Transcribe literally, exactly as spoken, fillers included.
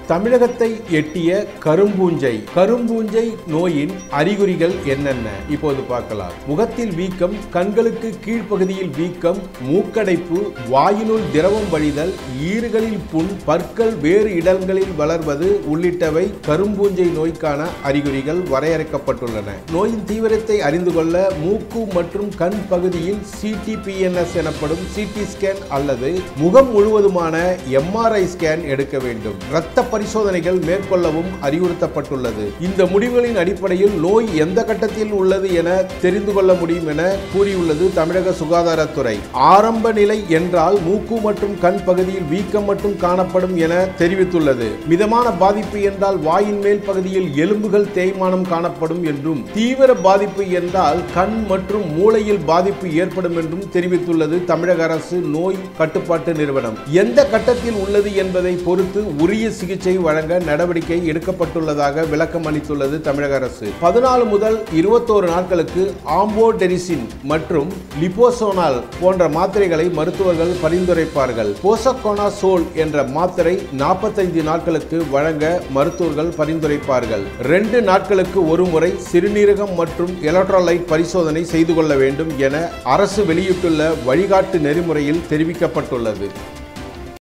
தமிழகத்தை எட்டிய கரும்பூஞ்சை கரும்பூஞ்சை நோயின் அறிகுறிகள் என்னென்ன இப்போது பார்க்கலாம். முகத்தில் வீக்கம், கண்களுக்கு கீழ்ப்பகுதியில் வீக்கம், மூக்கடைப்பு, வாயினுள் திரவம் வழிதல், ஈறுகளில் புண், பற்கள் வேறு இடங்களில் வளர்வது உள்ளிட்டவை கரும்பூஞ்சை நோய்க்கான அறிகுறிகள் வரையறுக்கப்பட்டுள்ளன. நோயின் தீவிரத்தை அறிந்து கொள்ள மூக்கு மற்றும் கண் பகுதியில் சிடிபிஎன்எஸ் எனப்படும் சிடி ஸ்கேன் அல்லது முகம் முழுவதுமான எம்ஆர்ஐ ஸ்கேன் எடுக்க வேண்டும். இரத்த பரிசோதனைகள் மேற்கொள்ளவும் அறிவுறுத்தப்பட்டுள்ளது. இந்த முடிவுகளின் அடிப்படையில் நோய் எந்த கட்டத்தில் உள்ளது என தெரிந்து கொள்ள முடியும் என கூறியுள்ளது தமிழக சுகாதாரத்துறை. ஆரம்ப நிலை என்றால் மூக்கு மற்றும் கண் பகுதியில் வீக்கம் மட்டும் காணப்படும் என தெரிவித்துள்ளது. மிதமான பாதிப்பு என்றால் வாயின் மேல் பகுதியில் எலும்புகள் தேய்மானம் காணப்படும் என்றும், தீவிர பாதிப்பு என்றால் கண் மற்றும் மூளையில் பாதிப்பு ஏற்படும் என்றும் தெரிவித்துள்ளது தமிழக அரசு நோய் கட்டுப்பாட்டு நிறுவனம். எந்த கட்டத்தில் உள்ளது என்பதை பொறுத்து உரிய சிகிச்சை வழங்க நடவடிக்கை எடுக்கப்பட்டுள்ளதாக விளக்கம் அளித்துள்ளது தமிழக அரசு. பதினாலு முதல் இருபத்தோரு நாட்களுக்கு ஆம்போடெரிசின் மற்றும் லிபோசோனால் போன்ற மாத்திரைகளை மருத்துவர்கள் பரிந்துரைப்பார்கள். போசகோனாசோல் என்ற மாத்திரை நாற்பத்தைந்து நாட்களுக்கு வழங்க மருத்துவர்கள் பரிந்துரைப்பார்கள். ரெண்டு நாட்களுக்கு ஒரு முறை சிறுநீரகம் மற்றும் எலக்ட்ரோலைட் பரிசோதனை செய்து கொள்ள வேண்டும் என அரசு வெளியிட்டுள்ள வழிகாட்டு நெறிமுறையில் தெரிவிக்கப்பட்டுள்ளது.